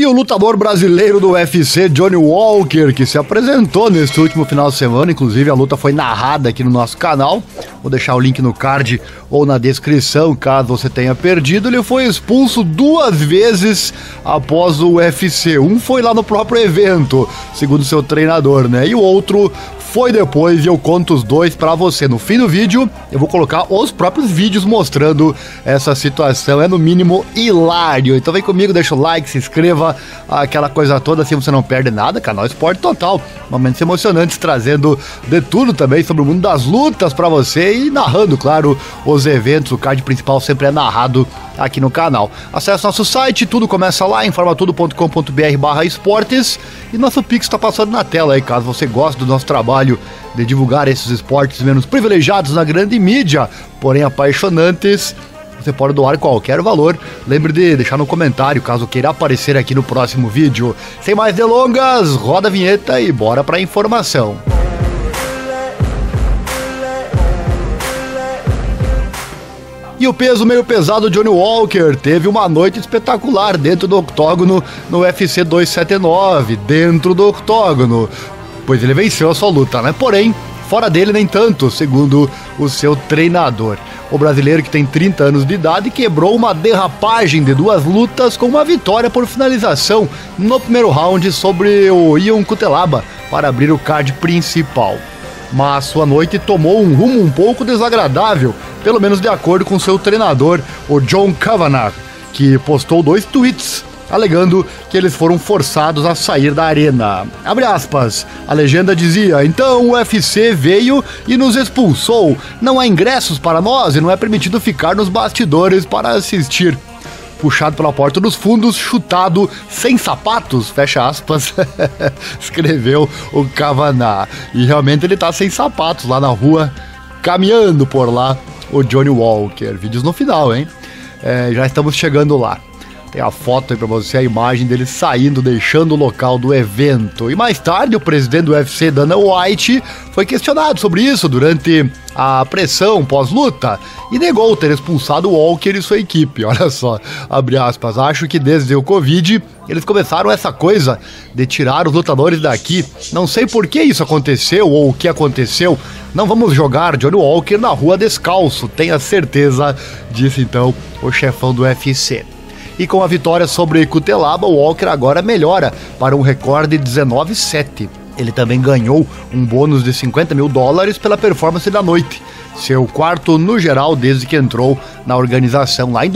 E o lutador brasileiro do UFC, Johnny Walker, que se apresentou neste último final de semana, inclusive a luta foi narrada aqui no nosso canal, vou deixar o link no card ou na descrição, caso você tenha perdido. Ele foi expulso 2 vezes após o UFC, um foi lá no próprio evento, segundo seu treinador, né, e o outro foi depois, e eu conto os dois pra você. No fim do vídeo, eu vou colocar os próprios vídeos mostrando essa situação. É no mínimo hilário. Então vem comigo, deixa o like, se inscreva, aquela coisa toda, assim você não perde nada. Canal Esporte Total. Momentos emocionantes, trazendo de tudo também sobre o mundo das lutas pra você e narrando, claro, os eventos. O card principal sempre é narrado aqui no canal. Acesse nosso site, tudo começa lá, informatudo.com.br/esportes, e nosso Pix está passando na tela aí, caso você goste do nosso trabalho de divulgar esses esportes menos privilegiados na grande mídia, porém apaixonantes. Você pode doar qualquer valor. Lembre de deixar no comentário caso queira aparecer aqui no próximo vídeo. Sem mais delongas, roda a vinheta e bora pra informação. E o peso meio pesado Johnny Walker teve uma noite espetacular dentro do octógono no UFC 279, dentro do octógono, pois ele venceu a sua luta, né? Porém, fora dele nem tanto, segundo o seu treinador. O brasileiro, que tem 30 anos de idade, quebrou uma derrapagem de 2 lutas com uma vitória por finalização no primeiro round sobre o Ion Cutelaba para abrir o card principal. Mas sua noite tomou um rumo um pouco desagradável, pelo menos de acordo com seu treinador, o John Kavanagh, que postou 2 tweets alegando que eles foram forçados a sair da arena. Abre aspas, a legenda dizia: então o UFC veio e nos expulsou, não há ingressos para nós e não é permitido ficar nos bastidores para assistir. Puxado pela porta dos fundos, chutado sem sapatos, fecha aspas, escreveu o Kavanagh. E realmente ele tá sem sapatos lá na rua, caminhando por lá, o Johnny Walker. Vídeos no final, hein? Já estamos chegando lá. Tem a foto aí pra você, a imagem dele saindo, deixando o local do evento. E mais tarde, o presidente do UFC, Dana White, foi questionado sobre isso durante a pressão pós-luta e negou ter expulsado o Walker e sua equipe. Olha só, abre aspas, acho que desde o Covid eles começaram essa coisa de tirar os lutadores daqui. Não sei por que isso aconteceu ou o que aconteceu. Não vamos jogar Johnny Walker na rua descalço, tenha certeza, disse então o chefão do UFC. E com a vitória sobre Cutelaba, o Walker agora melhora para um recorde de 19-7. Ele também ganhou um bônus de $50 mil pela performance da noite, seu 4º no geral desde que entrou na organização lá em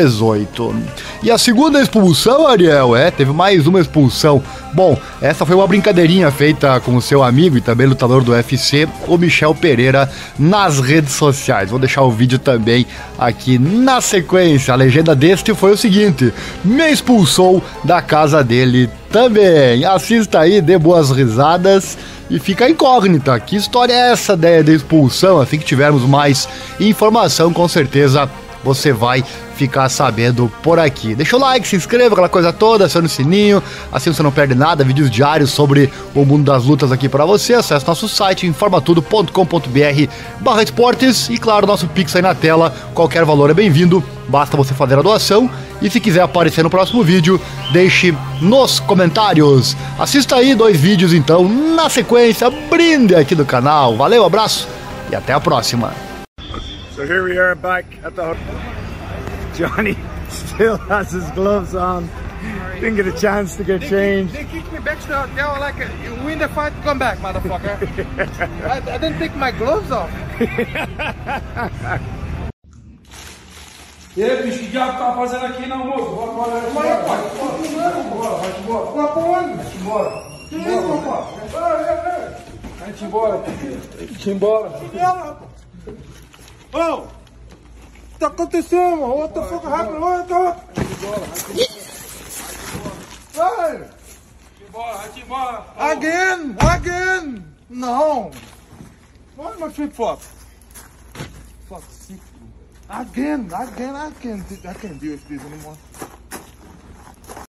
2018. E a segunda expulsão, Ariel, teve mais uma expulsão. Bom, essa foi uma brincadeirinha feita com o seu amigo e também lutador do UFC, o Michel Pereira, nas redes sociais. Vou deixar o vídeo também aqui na sequência. A legenda deste foi o seguinte: me expulsou da casa dele também. Assista aí, dê boas risadas e fica a incógnita. Que história é essa de expulsão? Assim que tivermos mais informação, com certeza você vai ficar sabendo por aqui. Deixa o like, se inscreva, aquela coisa toda, acione o sininho, assim você não perde nada, vídeos diários sobre o mundo das lutas aqui pra você. Acesse nosso site, informatudo.com.br/esportes, e claro, nosso Pix aí na tela, qualquer valor é bem-vindo, basta você fazer a doação. E se quiser aparecer no próximo vídeo, deixe nos comentários. Assista aí 2 vídeos então, na sequência, brinde aqui do canal. Valeu, abraço e até a próxima. So here we are back at the hotel. Johnny still has his gloves on. Didn't get a chance to get changed. They kicked me back to the hotel like, you win the fight, come back, motherfucker. I didn't take my gloves off. E aí, bicho, que diabo tá fazendo aqui, não, moço? Bora, bora, bora. Vai embora, vai embora. Vai pra onde? Vai embora. Que isso, rapaz? Vai embora. Vai embora. Oh! O que tá acontecendo? What the fuck happened? What the fuck? Vai embora. Again! No! Why my flip flop? Fuck, sick. Again! I can't deal with this anymore.